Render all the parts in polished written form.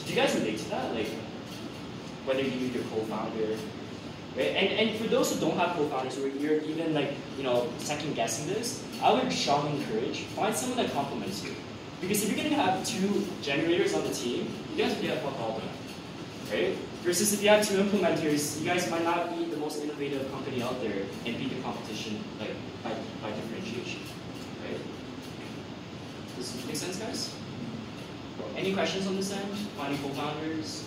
Do you guys relate to that? Like, whether you need your co-founder, right? And for those who don't have co-founders, or you're even like, second guessing this, I would strongly encourage, find someone that complements you. Because if you're gonna have 2 generators on the team, you guys will get fuck all done, right? Versus if you have 2 implementers, you guys might not be the most innovative company out there and beat the competition like by differentiation, right? Does this make sense, guys? Any questions on this end? Finding co-founders?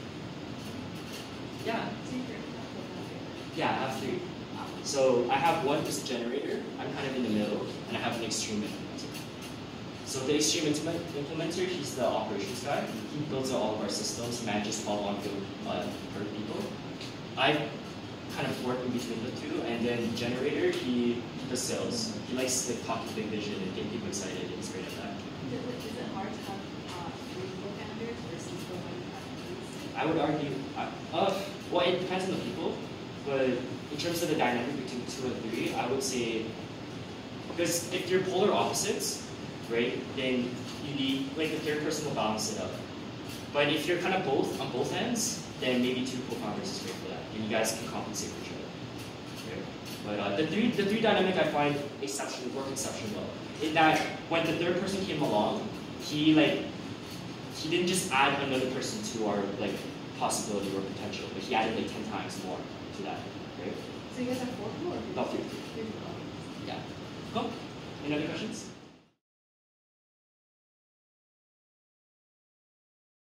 Yeah. Yeah, I have 3. So I have one who's a generator, I'm kind of in the middle, and I have an extreme implementer. So the extreme implementer, he's the operations guy. He builds out all of our systems, manages all on-field people. I kind of work in between the 2, and then generator, he does sales. He likes to talk to big vision and get people excited, and he's great at that. Is it hard to have 3 co-founders versus the one you have? I would argue, well, it depends on the people, but in terms of the dynamic between 2 and 3, I would say, because if you're polar opposites, right, then you need, like, the 3rd person will balance it out. But if you're kind of both, on both ends, then maybe 2 co-founders is great for that, and you guys can compensate for each other. Right? But the three dynamic I find work exceptionally well. In that, when the 3rd person came along, he didn't just add another person to our possibility or potential, but he added 10 times more to that. Right? So you guys have 4 people? About 3. Yeah. Cool. Any other questions?